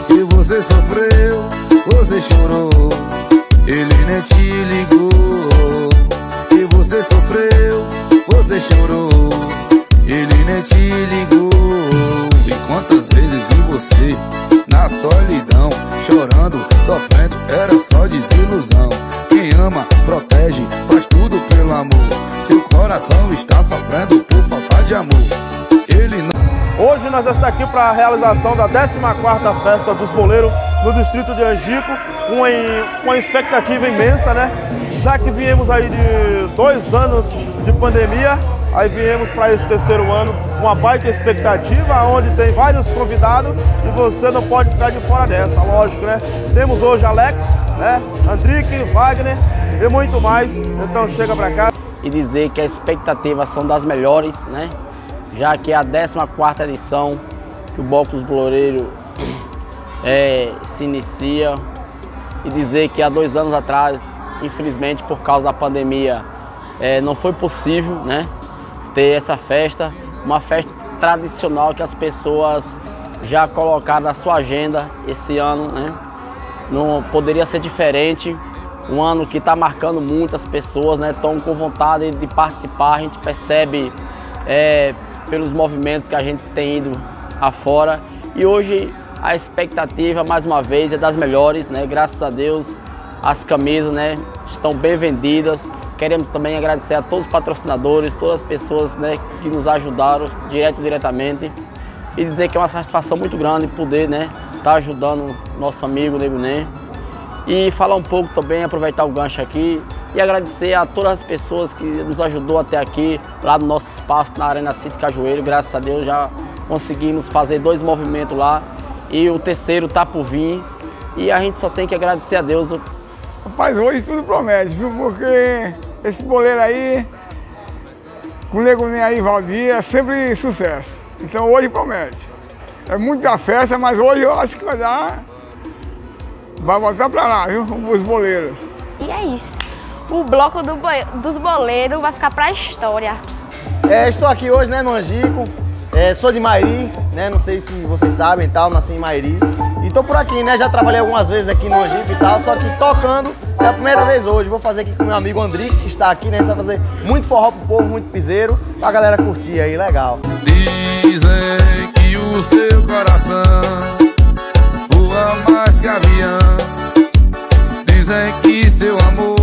E você sofreu, você chorou, ele nem te ligou. E você sofreu, você chorou, ele nem te ligou. E quantas vezes vi você na solidão, chorando, sofrendo, era só desilusão. Quem ama, protege, faz tudo pelo amor. Seu coração está sofrendo por falta de amor. Ele não... Hoje nós estamos aqui para a realização da 14ª Festa dos Boleiros no distrito de Angico, com uma expectativa imensa, né? Já que viemos aí de 2 anos de pandemia, aí viemos para esse 3º ano, uma baita expectativa, onde tem vários convidados e você não pode ficar de fora dessa, lógico, né? Temos hoje Alex, né? Andrique, Wagner e muito mais, então chega para cá. E dizer que as expectativas são das melhores, né? Já que é a 14ª edição que o Bloco dos Boleiros se inicia, e dizer que há 2 anos atrás, infelizmente por causa da pandemia, não foi possível, né, ter essa festa, uma festa tradicional que as pessoas já colocaram na sua agenda esse ano, né? Não poderia ser diferente, um ano que está marcando muitas pessoas, né, estão com vontade de participar, a gente percebe pelos movimentos que a gente tem ido afora, e hoje a expectativa, mais uma vez, é das melhores, né? Graças a Deus, as camisas, né, estão bem vendidas. Queremos também agradecer a todos os patrocinadores, todas as pessoas, né, que nos ajudaram diretamente, e dizer que é uma satisfação muito grande poder, né, estar ajudando nosso amigo Nego Ney. E falar um pouco também, aproveitar o gancho aqui e agradecer a todas as pessoas que nos ajudou até aqui, lá no nosso espaço, na Arena City Cajueiro. Graças a Deus já conseguimos fazer 2 movimentos lá e o 3º está por vir. E a gente só tem que agradecer a Deus. Rapaz, hoje tudo promete, viu? Porque esse boleiro aí, com o Nego Ney aí, Valdir, é sempre sucesso. Então hoje promete. É muita festa, mas hoje eu acho que vai dar... Vai voltar pra lá, viu? Os boleiros. E é isso. O Bloco dos Boleiros vai ficar pra história. Estou aqui hoje, né, no Angico. Sou de Mairi, né? Não sei se vocês sabem e tal, nasci em Mairi. E tô por aqui, né? Já trabalhei algumas vezes aqui no Angico e tal, só que tocando é a primeira vez hoje. Vou fazer aqui com meu amigo Andrique, que está aqui, né? A gente vai fazer muito forró pro povo, muito piseiro, pra galera curtir aí, legal. Dizem que o seu coração voa mais que avião. Dizem que seu amor